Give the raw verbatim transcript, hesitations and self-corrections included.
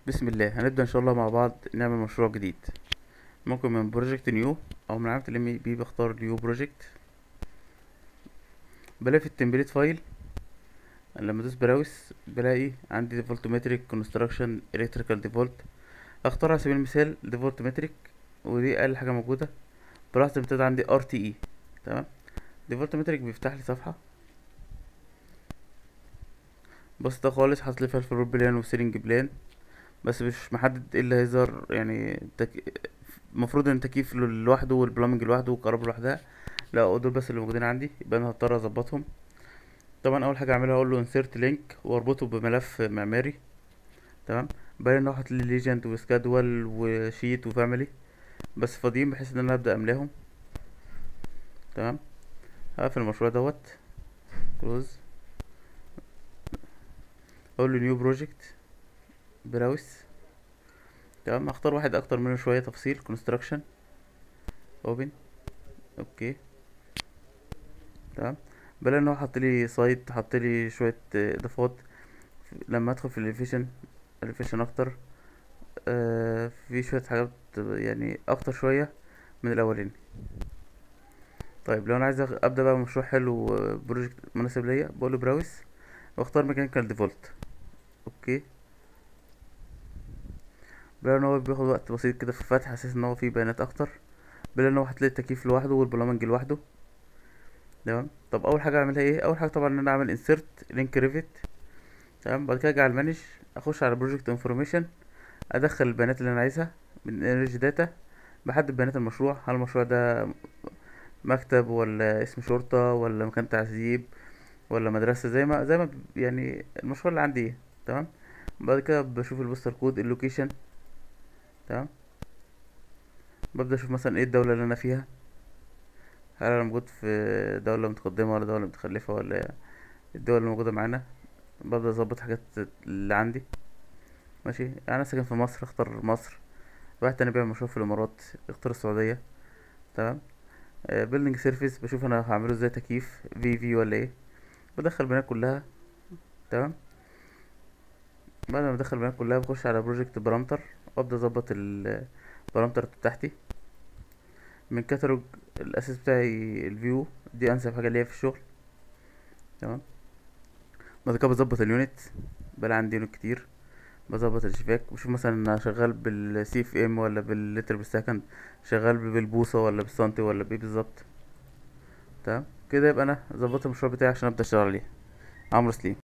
بسم الله. هنبدأ ان شاء الله مع بعض نعمل مشروع جديد، ممكن من بروجكت نيو او من علامة الام بي بختار نيو بروجكت. بلاقي في التمبليت فايل لما ادوس براوس بلاقي عندي ديفولت متريك كونستراكشن الكتريكال ديفولت. اختار على سبيل المثال ديفولت متريك، ودي اقل حاجة موجودة. بلاحظ بتاعت عندي ار تي اي. تمام. ديفولت متريك بيفتح لي صفحة بسيطة خالص، حاطط لي فيها الفلور بلان والسيلينج بلان، بس مش محدد ايه اللي هيظهر. يعني تك... المفروض ان التكييف لوحده والبلامنج لوحده والكهرباء لوحدها، لا دول بس اللي موجودين عندي، يبقى انا هضطر اظبطهم. طبعا اول حاجه اعملها اقول له انسيرت لينك واربطه بملف معماري. تمام. باين ان هو حاطط لي ليجند وسكادول وشيت وفاميلي بس فاضيين، بحيث ان انا ابدا املاهم. تمام. هقفل المشروع دوت، كلوز. اقول له نيو بروجكت، براوس. تمام. اختار واحد اكتر منه شويه تفصيل، كونستراكشن، اوبن، اوكي. تمام. بلاقي ان هو حط لي سايت، حط لي شويه آه، اضافات. لما ادخل في الاليفيشن، اليفيشن اكتر، آه في شويه حاجات يعني اكتر شويه من الاولاني. طيب لو انا عايز أخ- ابدا بقى مشروع حلو، آه، بروجكت مناسب ليا، بقول له براوس واختار ميكانيكال ديفولت، اوكي. بلاقي ان هو بياخد وقت بسيط كده في الفتح، اساس ان هو فيه بيانات اكتر. بلاقي ان هو هتلاقي التكييف لوحده والبلامنج لوحده. تمام. طب اول حاجه اعملها ايه؟ اول حاجه طبعا ان انا اعمل انسيرت لينك ريفيت. تمام. بعد كده ارجع المانج، اخش على بروجكت انفورميشن، ادخل البيانات اللي انا عايزها من انرجي داتا. بحدد بيانات المشروع، هل المشروع ده مكتب ولا اسم شرطة ولا مكان تعذيب ولا مدرسة، زي ما زي ما ب- يعني المشروع اللي عندي ايه. تمام. بعد كده بشوف البوستر كود، اللوكيشن. تمام. ببدأ اشوف مثلا ايه الدولة اللي انا فيها، هل انا موجود في دولة متقدمة ولا دولة متخلفة ولا الدول اللي موجودة معانا. ببدأ اظبط حاجات اللي عندي. ماشي. يعني انا ساكن في مصر، اختار مصر. واحد تاني بيعمل مشروع في الامارات، اختار السعودية. تمام. بيلدينج سيرفيس، بشوف انا هعمله ازاي، تكييف في في ولا ايه. بدخل البيانات كلها. تمام. بعد ما بدخل البيانات كلها بخش على بروجكت بارامتر، وابدا اظبط البارامتر بتاعتي من كتالوج. الاساس بتاعي الفيو، دي انسب حاجه ليا في الشغل. تمام. بعد كده بظبط اليونت، بقى عندي يونت كتير. بظبط الشباك، بشوف مثلا انا شغال بالسي اف ام ولا باللتر بالسكند، شغال بالبوصه ولا بالسنتي ولا بايه بالظبط. تمام. كده يبقى انا ظبطت المشروع بتاعي عشان ابدا اشتغل عليه. عمرو سليم.